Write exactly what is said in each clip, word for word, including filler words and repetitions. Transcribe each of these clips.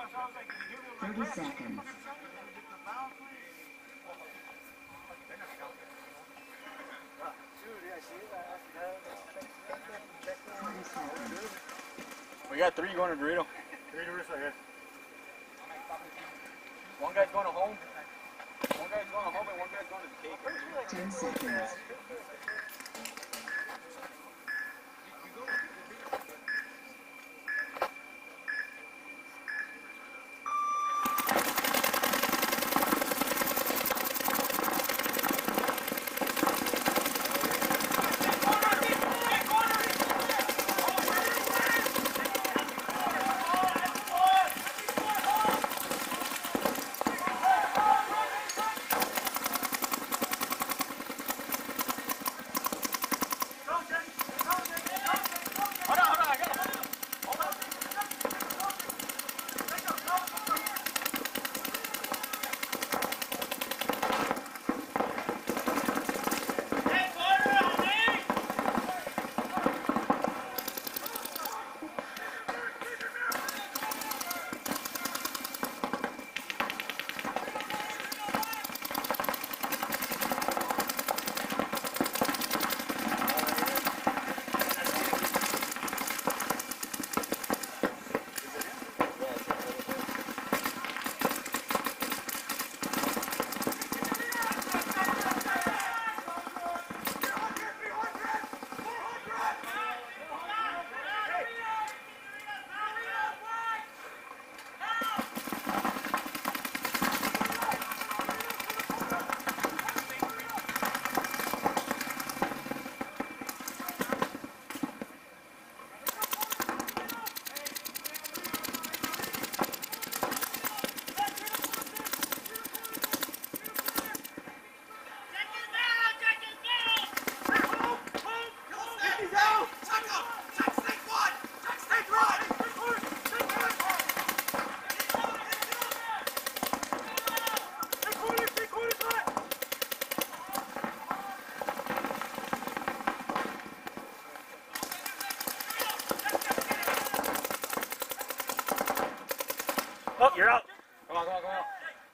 thirty seconds. twenty seconds. We got three going to burrito. Three burritos, I guess. One guy's going to home. One guy's going to home and one guy's going to the cake. ten seconds. Oh, you're out. Come on, come on, come on.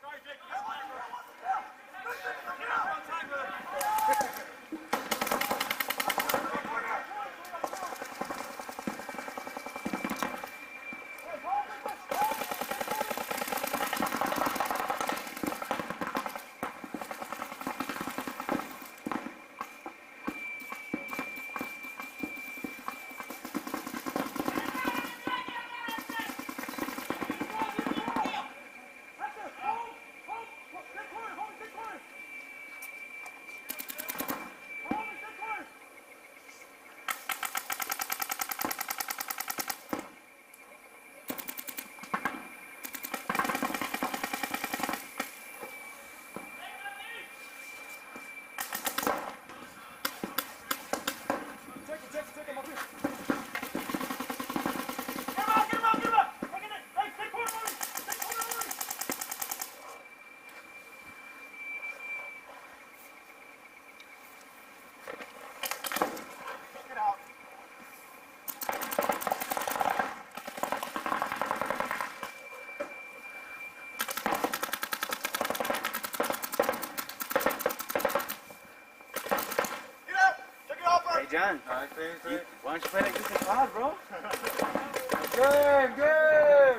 Hey John, Alright, clear, clear. you, why don't you play like this in class, bro? Game, game!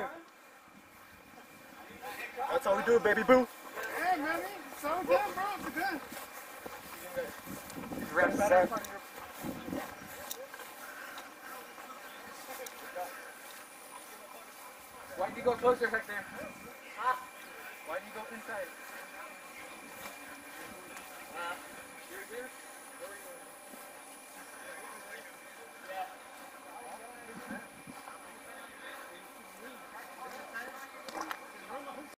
That's all we do, baby boo. Hey, man, it's so good, bro. It's good. These reps set. Why did you go closer back there? Huh? Why did you go inside? Uh, you're here?